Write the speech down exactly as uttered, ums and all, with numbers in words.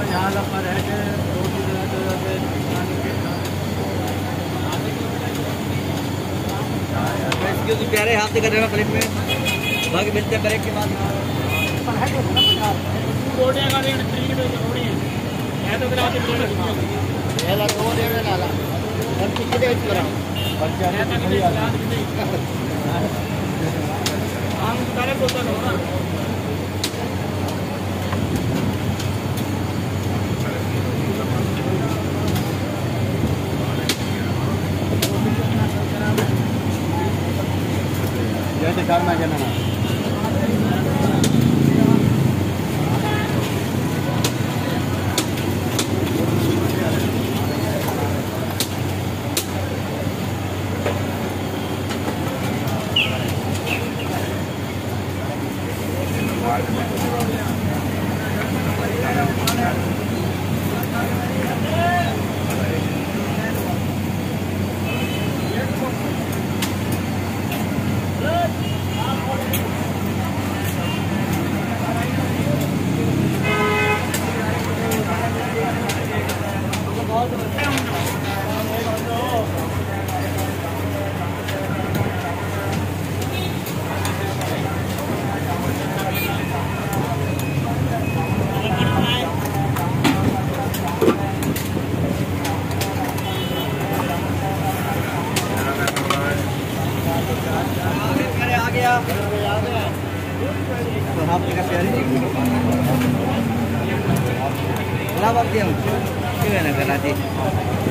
यहाँ लगा रह के रोटी क्योंकि प्यारे हाथ से कर रहे प्लेट में बाकी मिलते हैं ब्रेक के बाद रोटियां का रेट तीन रुपए थोड़ी है तो करा के ये ला दो दे ला ला अब कितने रेट करा बच्चा है तो खड़ी आ हम सारे बोतल हो ना जैसे घर में जाना Kenapa diam? Gimana kan nanti?